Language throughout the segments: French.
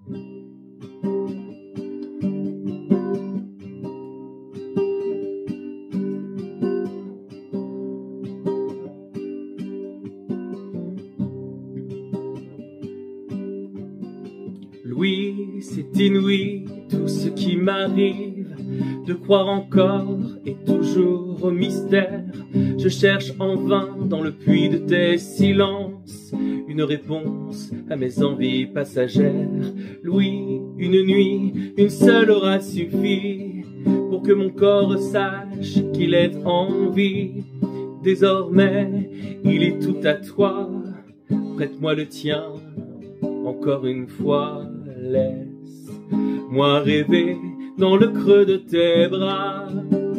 Louis, c'est inouï tout ce qui m'arrive, de croire encore et toujours au mystère. Je cherche en vain dans le puits de tes silences une réponse à mes envies passagères. Louis, une nuit, une seule aura suffi pour que mon corps sache qu'il est en vie. Désormais, il est tout à toi, prête-moi le tien, encore une fois. Laisse-moi rêver dans le creux de tes bras.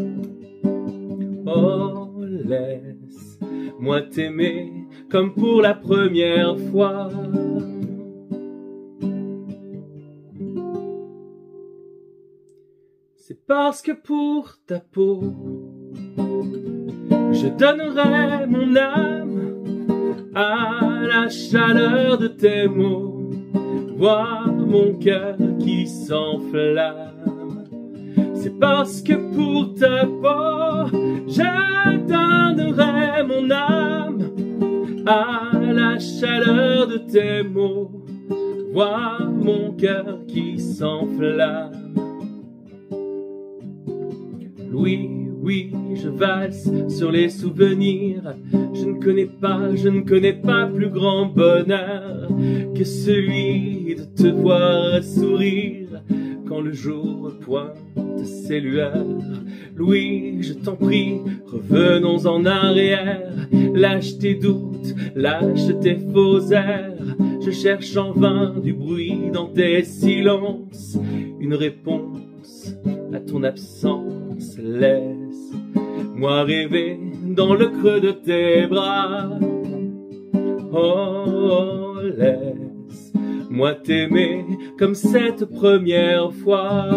Oh, laisse-moi t'aimer comme pour la première fois. C'est parce que pour ta peau, je donnerai mon âme à la chaleur de tes mots. Vois mon cœur qui s'enflamme. C'est parce que pour ta peau, je donnerai mon âme à la chaleur de tes mots. Vois mon cœur qui s'enflamme. Louis, oui, je valse sur les souvenirs. Je ne connais pas plus grand bonheur que celui de te voir sourire quand le jour pointe ses lueurs. Louis, je t'en prie, revenons en arrière. Lâche tes doutes, lâche tes faux airs. Je cherche en vain du bruit dans tes silences, une réponse à ton absence. Laisse-moi rêver dans le creux de tes bras. Oh, laisse-moi t'aimer comme cette première fois.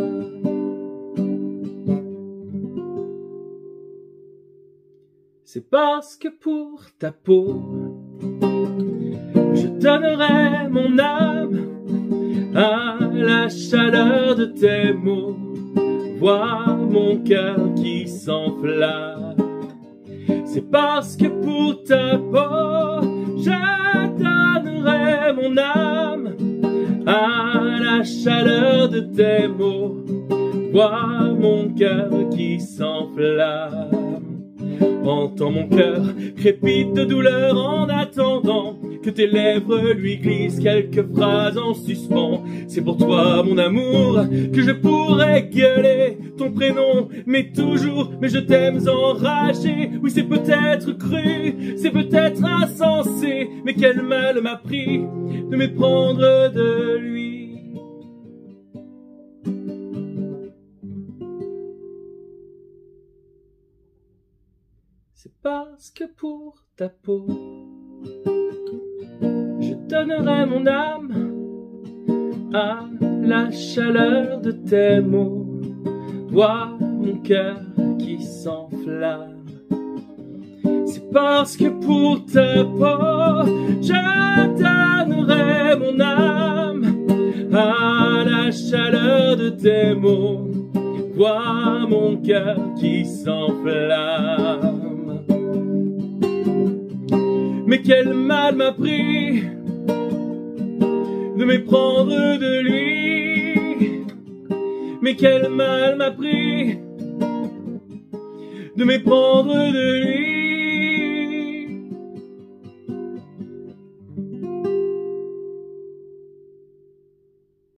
C'est parce que pour ta peau, je donnerai mon âme à la chaleur de tes mots. Vois mon cœur qui s'enflamme. C'est parce que pour ta peau, je donnerai mon âme à la chaleur de tes mots. Vois mon cœur qui s'enflamme. Entends mon cœur crépite de douleur en attendant que tes lèvres lui glissent quelques phrases en suspens. C'est pour toi, mon amour, que je pourrais gueuler ton prénom, mais toujours, mais je t'aime enragé. Oui, c'est peut-être cru, c'est peut-être insensé, mais quel mal m'a pris de m'éprendre de lui. C'est parce que pour ta peau, je donnerai mon âme à la chaleur de tes mots. Vois mon cœur qui s'enflamme. C'est parce que pour ta peau, je donnerai mon âme à la chaleur de tes mots. Vois mon cœur qui s'enflamme. Mais quel mal m'a pris de m'éprendre de lui. Mais quel mal m'a pris de m'éprendre de lui.